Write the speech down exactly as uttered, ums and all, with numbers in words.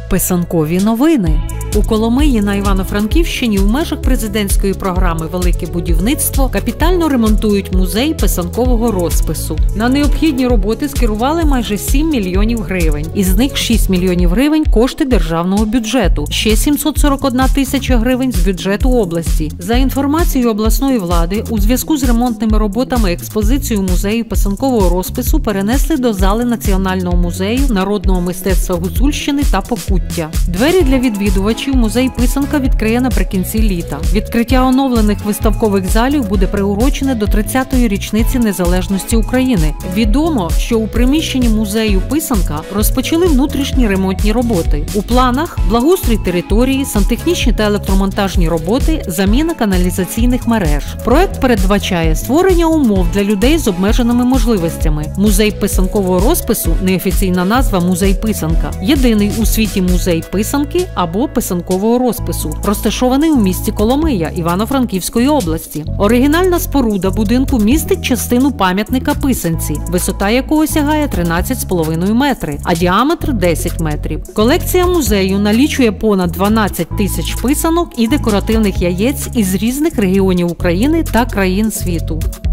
Писанкові новини. У Коломиї на Івано-Франківщині в межах президентської програми «Велике будівництво» капітально ремонтують музей писанкового розпису. На необхідні роботи скерували майже сім мільйонів гривень. Із них шість мільйонів гривень – кошти державного бюджету, ще сімсот сорок одна тисяча гривень – з бюджету області. За інформацією обласної влади, у зв'язку з ремонтними роботами експозицію музею писанкового розпису перенесли до зали Національного музею народного мистецтва Гуцульщини та Покуття. Двері для відвідувачів музей писанка відкриє наприкінці літа. Відкриття оновлених виставкових залів буде приурочене до тридцятої річниці незалежності України. Відомо, що у приміщенні музею писанка розпочали внутрішні ремонтні роботи. У планах – благоустрій території, сантехнічні та електромонтажні роботи, заміна каналізаційних мереж. Проект передбачає створення умов для людей з обмеженими можливостями. Музей писанкового розпису – неофіційна назва «Музей писанка». Єдиний у світі музей писанки або писанкового розпису, розташований у місті Коломия Івано-Франківської області. Оригінальна споруда будинку містить частину пам'ятника писанці, висота якого сягає тринадцять з половиною метри, а діаметр – десять метрів. Колекція музею налічує понад дванадцять тисяч писанок і декоративних яєць із різних регіонів України та країн світу.